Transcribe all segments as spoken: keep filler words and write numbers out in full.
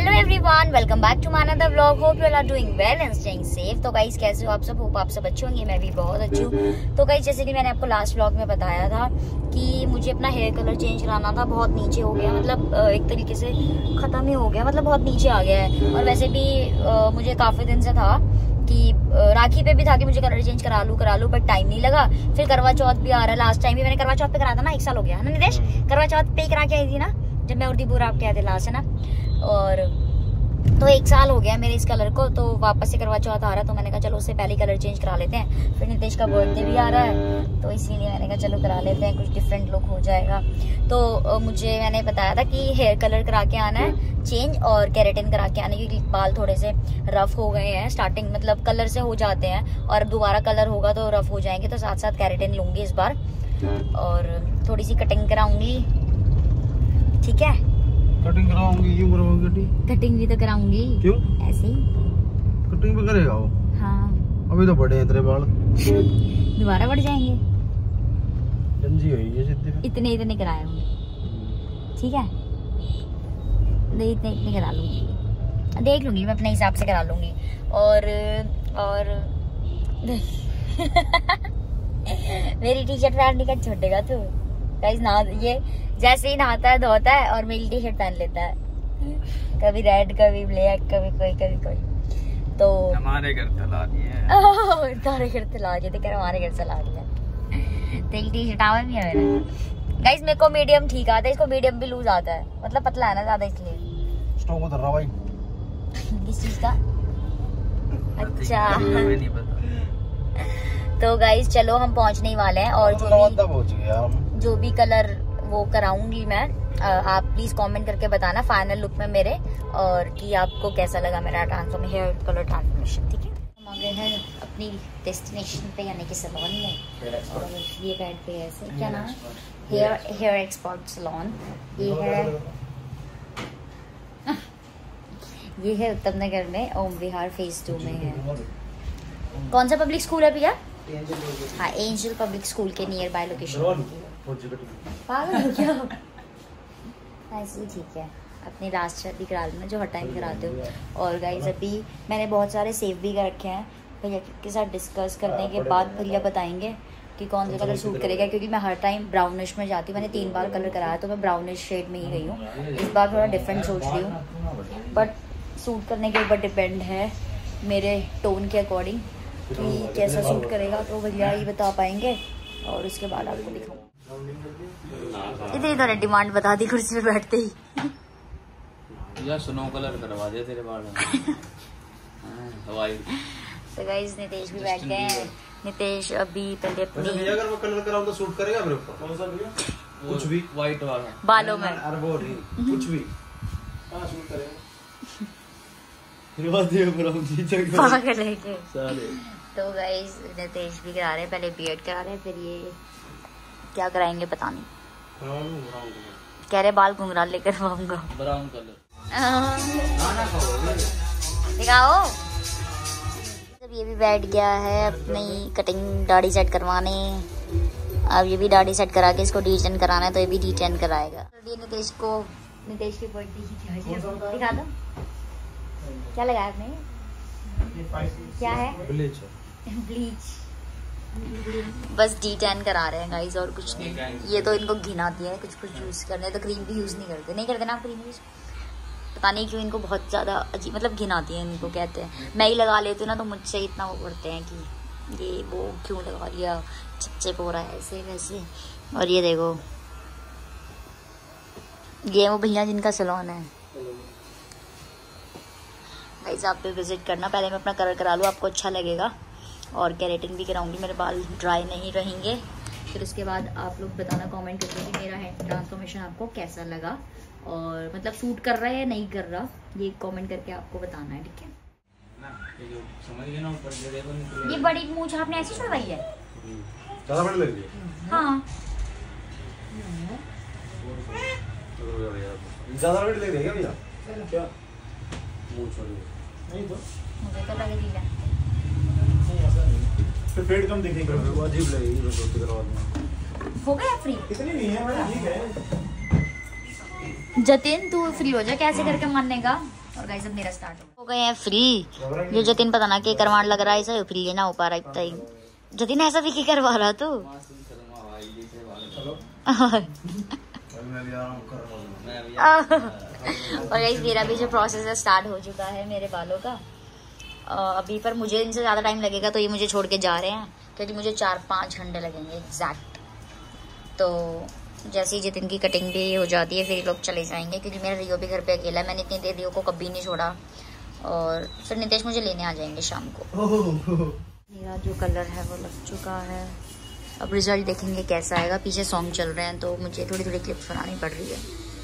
Hello everyone, welcome back to my another vlog. Hope you are doing well and staying safe. तो guys कैसे हो आप सब? Hope आप सब अच्छे होंगे, मैं भी बहुत अच्छी हूँ। तो गाइस जैसे कि मैंने आपको लास्ट व्लॉग में बताया था कि मुझे अपना हेयर कलर चेंज कराना था। बहुत नीचे हो गया, मतलब एक तरीके से खत्म ही हो गया, मतलब बहुत नीचे आ गया है। और वैसे भी आ, मुझे काफी दिन से था कि राखी पे भी था कि मुझे कलर चेंज करा लूं करा लूं बट टाइम नहीं लगा। फिर करवा चौथ भी आ रहा है। लास्ट टाइम भी मैंने करवा चौथ पे करा था ना, एक साल हो गया है ना नितेश? करवा चौथ पे ही करा के आई थी ना, जब मैं उर्दीपुर आप कहते लास्ट है ना। और तो एक साल हो गया मेरे इस कलर को, तो वापस से करवा चौथ आ रहा है, तो मैंने कहा चलो उससे पहले कलर चेंज करा लेते हैं। फिर नितेश का बर्थडे भी आ रहा है, तो इसीलिए मैंने कहा चलो करा लेते हैं, कुछ डिफरेंट लुक हो जाएगा। तो मुझे मैंने बताया था कि हेयर कलर करा के आना है चेंज और केराटिन करा के आने, क्योंकि बाल थोड़े से रफ हो गए हैं। स्टार्टिंग मतलब कलर से हो जाते हैं और दोबारा कलर होगा तो रफ हो जाएंगे, तो साथ साथ केराटिन लूंगी इस बार और थोड़ी सी कटिंग कराऊंगी। ठीक है, कटिंग कराऊंगी? क्यों कराऊंगी? कटिंग भी तो कराऊंगी। क्यों? ऐसे ही कटिंग भी करेगा वो? हाँ, अभी तो बड़े हैं तेरे बाल। दोबारा बढ़ जाएंगे। गंजी हुई है सिद्धि पे। इतने इतने कराए होंगे, ठीक है? नहीं इतने इतने करा लूंगी, देख लूंगी मैं अपने हिसाब से करा लूंगी। और और मेरी टी शर्ट पहनने का छोड़ेगा तू? गाइस ना, ये जैसे ही नहाता है धोता है और मेरी टी शर्ट पहन लेता है, कभी रेड कभी ब्लैक कभी कोई कभी कोई। तो हमारे घर चला दिए तारे घर चला दिए, तो हमारे घर चला दिया। तेरी टी शर्ट आवा भी है मेरा। गाइस मेरे को मीडियम ठीक आता है, इसको मीडियम भी लूज आता है, मतलब पतला है ना ज्यादा, इसलिए। स्टॉक उतर रहा भाई किस चीज का? अच्छा नहीं पता। तो गाइस चलो हम पहुंचने ही वाले हैं, और जो भी जो भी कलर वो कराऊंगी मैं, आप प्लीज कमेंट करके बताना फाइनल लुक में मेरे, और कि आपको कैसा लगा मेरा ट्रांसफॉर्म हेयर कलर ट्रांसफॉर्मेशन। ठीक है, हम आ गए हैं अपनी डेस्टिनेशन पे, यानी कि सैलून में। और ये बैठ पे है ऐसे, क्या नाम है? Hair hair expert salon. ये है ये है उत्तम नगर में, ओम विहार फेज टू में है। कौन सा पब्लिक स्कूल है भैया? हाँ, एंजल पब्लिक स्कूल के नियर बाय लोकेशन। पागल हो क्या? ऐसे ही ठीक है, अपनी लास्ट शादी करा लेना जो हर टाइम कराते हो। और गाइस अभी मैंने बहुत सारे सेव भी कर रखे हैं, भैया के साथ डिस्कस करने के बाद भैया बताएंगे कि कौन सा कलर सूट करेगा, क्योंकि मैं हर टाइम ब्राउनिश में जाती हूँ। मैंने तीन बार कलर कराया तो मैं ब्राउनिश शेड में ही गई हूँ। इस बार थोड़ा डिफरेंट सोच रही हूँ, बट सूट करने के ऊपर डिपेंड है मेरे टोन के अकॉर्डिंग कि कैसा सूट करेगा, तो भैया ही बता पाएंगे और उसके बाद आपको दिखाऊंगा। इतनी तरह डिमांड बता दी कुर्सी पे बैठते ही। या स्नो कलर करवा दे तेरे बाल। हवाई। तो गाइस नितेश भी बैठ गए हैं। नितेश अभी पहले अपनी अगर मैं कलर कराऊं तो सूट करेगा मेरे ऊपर? कौन सा भैया? कुछ भी व्हाइट वाला बालों में कुछ भी हां सूट करेगा। पागल है के साले। तो गाइस नितेश भी करा रहे हैं, पहले बीएड करा रहे हैं, फिर ये क्या कराएंगे पता नहीं। कह रहे बाल घुंघराल लेकर आऊंगा, ब्राउन कलर दिखाओ। अब ये भी बैठ गया है अपनी कटिंग दाढ़ी सेट करवाने। अब ये भी दाढ़ी सेट करा के इसको डी-टेन कराना है, तो ये भी डी-टेन कराएगा। नितेश को नितेश की बर्थडे दिखा दो, क्या लगाया आपने? क्या है? ब्लीच। ब्लीच बस डी टेन करा रहे हैं गाइस, और कुछ नहीं। ये तो इनको घिन आती है कुछ कुछ यूज करने, तो क्रीम भी यूज नहीं करते नहीं करते ना आप क्रीम यूज? पता नहीं क्यों इनको बहुत ज्यादा अजीब मतलब घिन आती है इनको, कहते हैं। मैं ही लगा लेती हूँ ना, तो मुझसे इतना वो करते हैं कि ये वो क्यों लगा लिया, चिपचिप हो रहा है ऐसे वैसे। और ये देखो, ये वो भैया जिनका सैलून है गाइस, आप भी विजिट करना। पहले मैं अपना कलर करा लूँ, आपको अच्छा लगेगा। और केराटिन भी कराऊंगी, मेरे बाल ड्राई नहीं रहेंगे। फिर उसके बाद आप लोग बताना कमेंट करके कि मेरा हेयर ट्रांसफॉर्मेशन आपको कैसा लगा, और मतलब सूट कर रहा है या नहीं कर रहा, ये कमेंट करके आपको बताना है। ठीक है, ये बड़ी मूंछ आपने ऐसी छुड़वाई है? ज़्यादा बड़ी लग रही है। हाँ ज़्यादा बड़ी लग रही है भैया? क्या मूंछ वाली? नहीं तो मुझे तो लग रही है फिर पेट कम दिखेगा, वो अजीब लगेगी। धोती करवा दूंगा। हो गया फ्री? इतनी नहीं है मैडम, ठीक है। जतिन तू फ्री हो जा, कैसे करके मानेगा? और गाइस अब मेरा स्टार्ट हो गए हैं फ्री। ये जतिन पता ना के करवान लग रहा है, ऐसा फ्री ना हो पा रहा इतना ही। जतिन ऐसा भी की करवा रहा तू? और गाइस मेरा भी जो प्रोसेस है स्टार्ट हो चुका है मेरे बालों का अभी, पर मुझे इनसे ज़्यादा टाइम लगेगा, तो ये मुझे छोड़ के जा रहे हैं क्योंकि मुझे चार पाँच घंटे लगेंगे एग्जैक्ट। तो जैसे ही जितिन की कटिंग भी हो जाती है फिर लोग चले जाएंगे, क्योंकि मेरा रियो भी घर पे अकेला है। मैंने इतनी देर रियो को कभी नहीं छोड़ा, और फिर नितेश मुझे लेने आ जाएंगे शाम को। मेरा जो कलर है वो लग चुका है, अब रिजल्ट देखेंगे कैसा आएगा। पीछे सॉन्ग चल रहे हैं तो मुझे थोड़ी थोड़ी क्लिप्स बनानी पड़ रही है।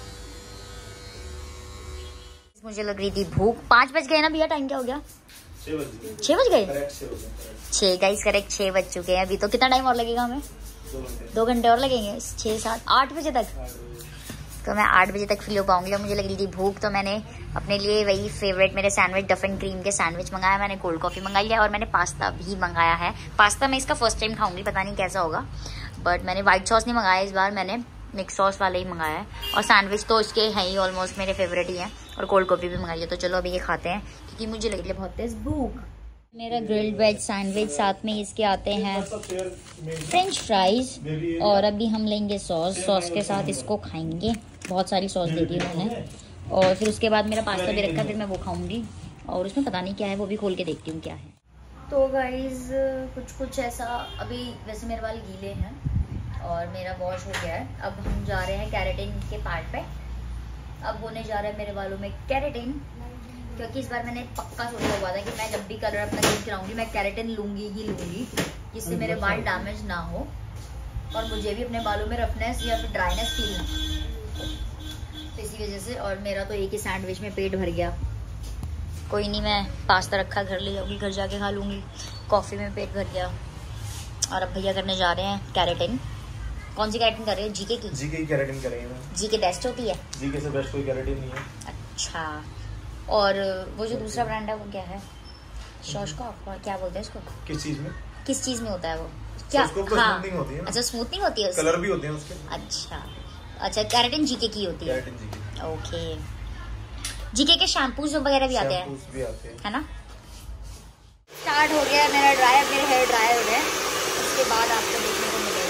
मुझे लग रही थी भूख। पाँच बज गए ना भैया, टाइम क्या हो गया? छः बज गए। छः गाइस करेक्ट छः बज चुके हैं। अभी तो कितना टाइम और लगेगा हमें? दो घंटे और लगेंगे, छः सात आठ बजे तक। तो मैं आठ बजे तक फ्री हो पाऊंगी। और मुझे लग रही थी भूख, तो मैंने अपने लिए वही फेवरेट मेरे सैंडविच डफ एंड क्रीम के सैंडविच मंगाया, मैंने कोल्ड कॉफ़ी मंगाई है, और मैंने पास्ता भी मंगाया है। पास्ता मैं इसका फर्स्ट टाइम खाऊंगी, पता नहीं कैसा होगा, बट मैंने व्हाइट सॉस नहीं मंगाया इस बार, मैंने मिक्स सॉस वाले ही मंगाया है। और सैंडविच तो इसके हैं ही ऑलमोस्ट मेरे फेवरेट ही हैं, और कोल्ड कॉफ़ी भी मंगाई है। तो चलो अभी ये खाते हैं, क्योंकि मुझे लग रही है बहुत तेज भूख। मेरा ग्रिल्ड वेज सैंडविच, साथ में इसके आते हैं फ्रेंच फ्राइज, और अभी हम लेंगे सॉस। सॉस के साथ इसको खाएंगे, बहुत सारी सॉस दे दी उन्होंने। और फिर उसके बाद मेरा पास्ता भी रखा, फिर मैं वो खाऊंगी, और उसमें पता नहीं क्या है, वो भी खोल के देखती हूँ क्या है। तो गाइज कुछ कुछ ऐसा, अभी वैसे मेरे बाल गीले हैं और मेरा वॉश हो गया है। अब हम जा रहे हैं कैरेटिन के पार्ट पे। अब होने जा रहा है मेरे बालों में कैरेटिन, क्योंकि इस बार मैंने पक्का सोचा हुआ था कि मैं जब भी कलर अपना चेंज कराऊंगी मैं कैरेटिन लूंगी ही लूंगी, जिससे मेरे बाल डैमेज ना हो और मुझे भी अपने बालों में रफनेस या फिर ड्राइनेस फील ना। तो इसी वजह से, और मेरा तो एक ही सैंडविच में पेट भर गया। कोई नहीं, मैं पास्ता रखा घर ले जाऊंगी, घर जाके खा लूंगी। कॉफ़ी में पेट भर गया। और अब भैया करने जा रहे हैं कैरेटिन। कौन सी कैरेटिन कर रहे हो? जीके की? जीके की कैरेटिन करेंगे। जीके बेस्ट होती है? जीके से बेस्ट कोई कैरेटिन नहीं है। अच्छा, और वो जो दूसरा ब्रांड है वो क्या है? शॉश का क्या बोलते हैं इसको? किस चीज में? किस चीज में होता है वो? क्या? हाँ, स्मूथनिंग होती है। अच्छा, स्मूथनिंग होती है, कलर भी होते हैं उसके। अच्छा अच्छा, कैरेटिन जीके की होती है। Keratin GK. ओके। जीके के शैम्पूज वगैरह भी आते हैं, भी आते हैं, है ना? स्टार्ट हो गया मेरा ड्राई, मेरे हेयर ड्राई हो गए। उसके बाद आपको देखने को मिलेगा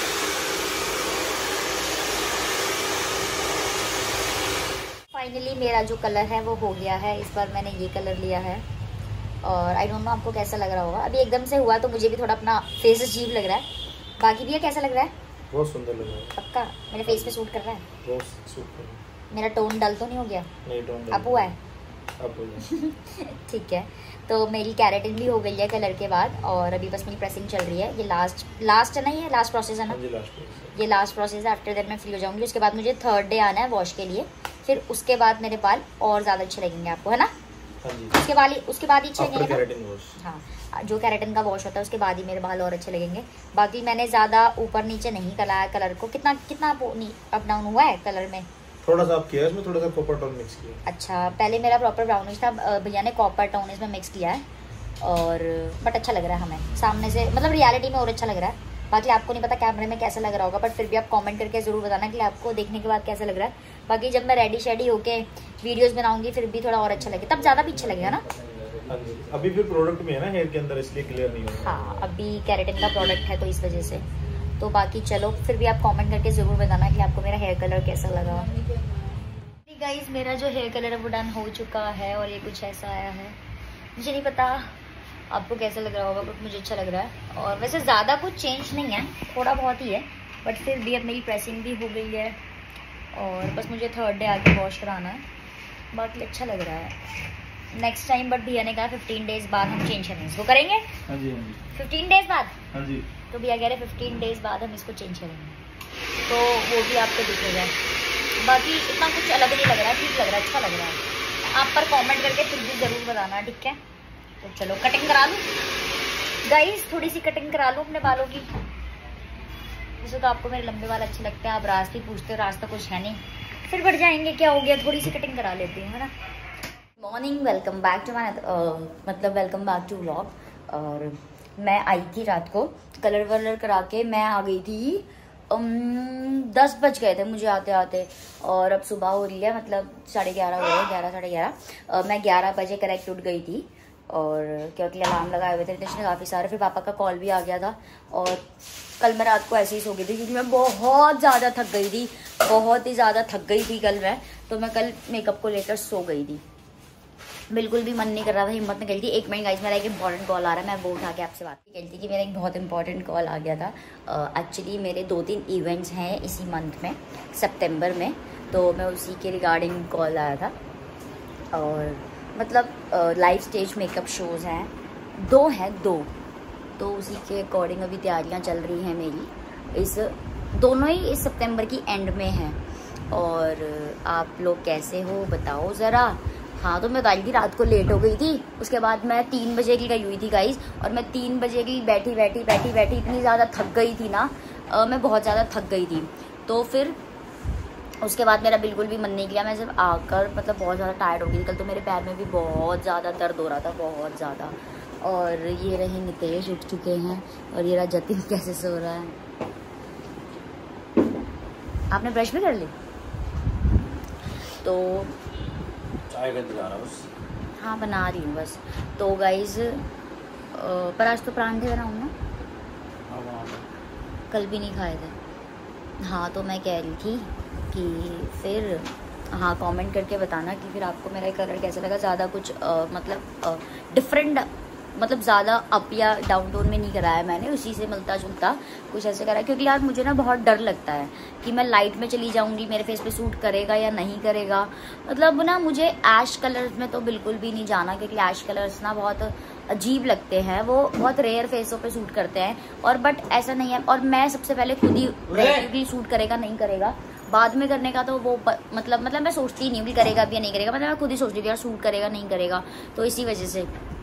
फाइनली मेरा जो कलर है वो हो गया है। इस बार मैंने ये कलर लिया है, और आई डोंट नो आपको कैसा लग रहा होगा। अभी एकदम से हुआ तो मुझे भी थोड़ा अपना फेस अजीब लग रहा है। बाकी भी कैसा लग रहा है? बहुत सुंदर लग रहा है। पक्का मेरे फेस पे सूट कर रहा है? बहुत सूट कर रहा है। मेरा टोन डल तो नहीं हो गया? नहीं, टोन अब हुआ है। अब हुआ ठीक है। तो मेरी कैरेटिन भी हो गई है कलर के बाद, और अभी बस मेरी प्रेसिंग चल रही है। ये लास्ट लास्ट है ना, ये लास्ट प्रोसेस है ना? ये लास्ट प्रोसेस है। आफ्टर दैट मैं फ्री हो जाऊंगी। उसके बाद मुझे थर्ड डे आना है वॉश के लिए, फिर उसके बाद मेरे बाल और ज़्यादा अच्छे लगेंगे आपको, है ना? उसके बाद उसके बाद ही अच्छे लगेंगे। हाँ, जो कैरेटिन का वॉश होता है उसके बाद ही मेरे बाल और अच्छे लगेंगे। बाकी मैंने ज़्यादा ऊपर नीचे नहीं कराया कलर को। कितना कितना अप डाउन हुआ है कलर में? थोड़ा सा आप किया है इसमें, थोड़ा सा कॉपर टोन मिक्स किया। अच्छा, पहले मेरा प्रॉपर ब्राउनिश था, भैया ने कॉपर टोन इसमें मिक्स किया है, और बट अच्छा लग रहा है हमें सामने से, मतलब रियलिटी में और अच्छा लग रहा है। बाकी आपको नहीं पता कैमरे में कैसा लग रहा होगा, बट फिर भी आप कमेंट करके ज़रूर बताना कि आपको देखने के बाद कैसा लग रहा है। बाकी जब मैं रेडी शेडी होके वीडियोस बनाऊंगी फिर भी थोड़ा और अच्छा लगे, तब ज़्यादा भी अच्छा लगेगा ना। अभी फिर प्रोडक्ट में है ना हेयर के अंदर, इसलिए क्लियर नहीं होगा। हाँ, अभी कैरेटिन का प्रोडक्ट है तो इस वजह से। तो बाकी चलो, फिर भी आप कमेंट करके ज़रूर बताना कि आपको मेरा हेयर कलर कैसा लगा। गाइस मेरा जो हेयर कलर है वो डन हो चुका है, और ये कुछ ऐसा आया है। मुझे नहीं पता आपको कैसा लग रहा होगा, बट मुझे अच्छा लग रहा है। और वैसे ज़्यादा कुछ चेंज नहीं है, थोड़ा बहुत ही है, बट फिर भी अब मेरी प्रेसिंग भी हो गई है, और बस मुझे थर्ड डे आके वॉश कराना है। बाकी अच्छा लग रहा है। नेक्स्ट टाइम बट भैया ने कहा फिफ्टीन डेज बाद हम चेंज करेंगे इसको। करेंगे? हाँ जी, हाँ जी। फिफ्टीन डेज बाद? हाँ जी। तो भैया कह रहे फिफ्टीन डेज बाद हम इसको चेंज करेंगे, तो वो भी आपको दिखेगा। बाकी इतना कुछ अलग नहीं लग रहा है, ठीक लग रहा है, अच्छा लग रहा है। आप पर कमेंट करके फिर भी ज़रूर बताना, ठीक है? तो चलो कटिंग करा लूँ गाइस, थोड़ी सी कटिंग करा लूँ अपने बालों की। वैसे तो आपको मेरे लंबे बाल अच्छे लगते हैं, आप रास्ते पूछते हो, रास्ता कुछ है नहीं, फिर बढ़ जाएंगे, क्या हो गया, थोड़ी सी कटिंग करा लेती हूँ, है ना? Morning, welcome back to my मतलब वेलकम बैक टू व्लॉग। और मैं आई थी रात को कलर वलर करा के, मैं आ गई थी दस बज गए थे मुझे आते आते, और अब सुबह हो रही है, मतलब साढ़े ग्यारह हो गए, ग्यारह साढ़े ग्यारह। मैं ग्यारह बजे करेक्ट उठ गई थी, और क्योंकि अलार्म लगाए हुए थे रितेश ने काफ़ी सारे, फिर पापा का कॉल भी आ गया था। और कल मैं रात को ऐसे ही सो गई थी क्योंकि मैं बहुत ज़्यादा थक गई थी, बहुत ही ज़्यादा थक गई थी कल मैं। तो मैं कल मेकअप को लेकर सो गई थी, बिल्कुल भी मन नहीं कर रहा था, हिम्मत नहीं करी थी। एक मिनट गाइस, मेरा एक इंपॉर्टेंट कॉल आ रहा है, मैं वो उठा के आपसे बात करी थी कि मेरा एक बहुत इंपॉर्टेंट कॉल आ गया था। एक्चुअली uh, मेरे दो तीन इवेंट्स हैं इसी मंथ में, सितंबर में, तो मैं उसी के रिगार्डिंग कॉल आया था। और मतलब लाइव स्टेज मेकअप शोज़ हैं, दो हैं दो, तो उसी के अकॉर्डिंग अभी तैयारियां चल रही हैं मेरी। इस दोनों ही इस सितंबर की एंड में हैं। और आप लोग कैसे हो बताओ ज़रा। हाँ, तो मैं कल की रात को लेट हो गई थी, उसके बाद मैं तीन बजे की गई हुई थी गाइस, और मैं तीन बजे की बैठी बैठी बैठी बैठी इतनी ज़्यादा थक गई थी ना, आ, मैं बहुत ज़्यादा थक गई थी। तो फिर उसके बाद मेरा बिल्कुल भी मन नहीं किया, मैं जब आकर मतलब बहुत ज़्यादा टायर्ड हो गई। कल तो मेरे पैर में भी बहुत ज़्यादा दर्द हो रहा था, बहुत ज़्यादा। और ये रहे नितेश उठ चुके हैं, और ये रहा जतिन कैसे सो रहा है। आपने ब्रश भी कर ली? तो चाय का इंतजार है बस। हाँ, बना रही हूँ बस। तो गाइज पर आज तो परांठे बनाऊँ ना, कल भी नहीं खाए थे। हाँ, तो मैं कह रही थी कि फिर हाँ कमेंट करके बताना कि फिर आपको मेरा कलर कैसा लगा। ज़्यादा कुछ आ, मतलब डिफरेंट, मतलब ज़्यादा अप या डाउन टोन में नहीं कराया मैंने, उसी से मिलता जुलता कुछ ऐसे कराया। क्योंकि यार मुझे ना बहुत डर लगता है कि मैं लाइट में चली जाऊंगी, मेरे फेस पे सूट करेगा या नहीं करेगा। मतलब ना मुझे ऐश कलर्स में तो बिल्कुल भी नहीं जाना, क्योंकि ऐश कलर्स ना बहुत अजीब लगते हैं, वो बहुत रेयर फेसों पे सूट करते हैं। और बट ऐसा नहीं है, और मैं सबसे पहले खुद ही सूट करेगा नहीं करेगा, बाद में करने का तो वो प, मतलब मतलब मैं सोचती ही नहीं भी करेगा भी या नहीं करेगा, मतलब मैं खुद ही सोच रही थी यार सूट करेगा नहीं करेगा, तो इसी वजह से।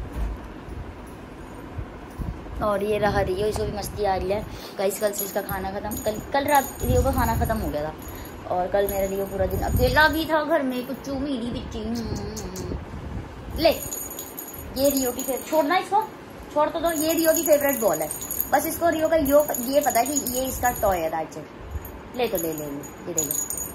और ये रहा रियो, इसको भी मस्ती आ रही है गाइस। कल से इसका खाना खत्म, कल कल रात रियो का खाना खत्म हो गया था, और कल मेरा रियो पूरा दिन अकेला भी था घर में। कुछ मेरी बिच्ची ले, ये रियो की फेवरेट, छोड़ना इसको, छोड़ तो दो। ये रियो की फेवरेट बॉल है, बस इसको रियो का यो ये पता है कि ये इसका टॉय है। राज ले तो ले ले ये ले,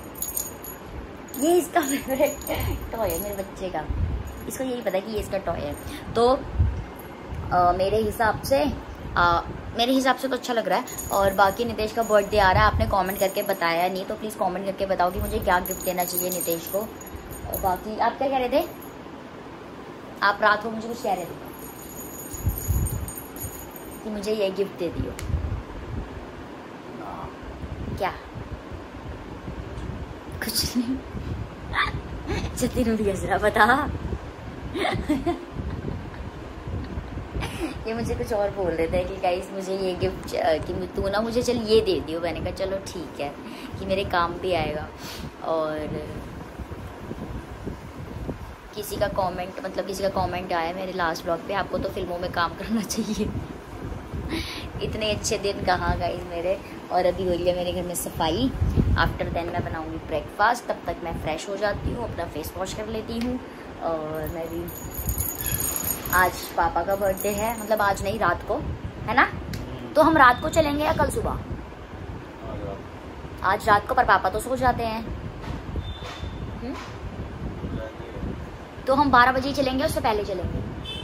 ये इसका फेवरेट टॉय है मेरे बच्चे का, इसको यही पता है कि ये इसका टॉय है। तो आ, मेरे हिसाब से आ, मेरे हिसाब से तो अच्छा लग रहा है। और बाकी नितेश का बर्थडे आ रहा है, आपने कमेंट करके बताया नहीं, तो प्लीज़ कमेंट करके बताओ कि मुझे क्या गिफ्ट देना चाहिए नितेश को। और बाकी आप क्या कह रहे थे? आप रात को मुझे कुछ कह रहे थे कि मुझे ये गिफ्ट दे दियो। क्या? कुछ नहीं जतिन भी हंस रहा, बता ये मुझे कुछ और बोल रहे थे कि गाइस मुझे ये गिफ्ट कि तू ना मुझे चल ये दे दियो। मैंने कहा चलो ठीक है, कि मेरे काम भी आएगा। और किसी का कमेंट मतलब किसी का कमेंट आया मेरे लास्ट ब्लॉग पे, आपको तो फिल्मों में काम करना चाहिए। इतने अच्छे दिन कहाँ गाइस मेरे। और अभी हो रही है मेरे घर में सफाई, आफ्टर देन मैं बनाऊंगी ब्रेकफास्ट, तब तक मैं फ्रेश हो जाती हूँ, अपना फेस वॉश कर लेती हूँ। और मैं भी, आज पापा का बर्थडे है, मतलब आज नहीं रात को, है ना? तो हम रात को चलेंगे या कल सुबह? आज रात को, पर पापा तो सो जाते हैं। हुँ? तो हम बारह बजे ही चलेंगे, उससे पहले चलेंगे?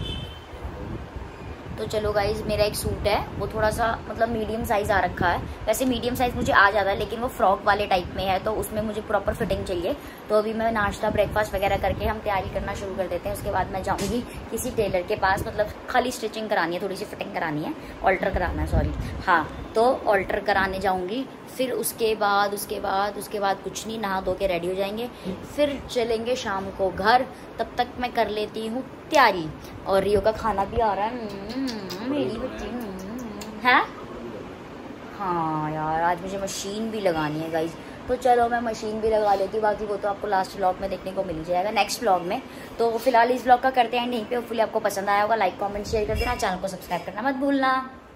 तो चलो गाइज, मेरा एक सूट है वो थोड़ा सा मतलब मीडियम साइज आ रखा है। वैसे मीडियम साइज मुझे आ जाता है, लेकिन वो फ्रॉक वाले टाइप में है, तो उसमें मुझे प्रॉपर फिटिंग चाहिए। तो अभी मैं नाश्ता ब्रेकफास्ट वगैरह करके हम तैयारी करना शुरू कर देते हैं। उसके बाद मैं जाऊंगी किसी टेलर के पास, मतलब खाली स्टिचिंग करानी है, थोड़ी सी फिटिंग करानी है, ऑल्टर कराना है, सॉरी हाँ, तो ऑल्टर कराने जाऊंगी। फिर उसके बाद उसके बाद उसके बाद कुछ नहीं, नहा धो के रेडी हो जाएंगे, फिर चलेंगे शाम को घर। तब तक मैं कर लेती हूँ तैयारी। और रियो का खाना भी आ रहा है, मेरी बच्ची है। हाँ यार, आज मुझे मशीन भी लगानी है गाइज, तो चलो मैं मशीन भी लगा लेती हूँ। बाकी वो तो आपको लास्ट व्लॉग में देखने को मिल जाएगा, नेक्स्ट व्लॉग में। तो फिलहाल इस व्लॉग का करते हैं यहीं पे। होपफुली आपको पसंद आया होगा। लाइक कमेंट शेयर कर देना, चैनल को सब्सक्राइब करना मत भूलना।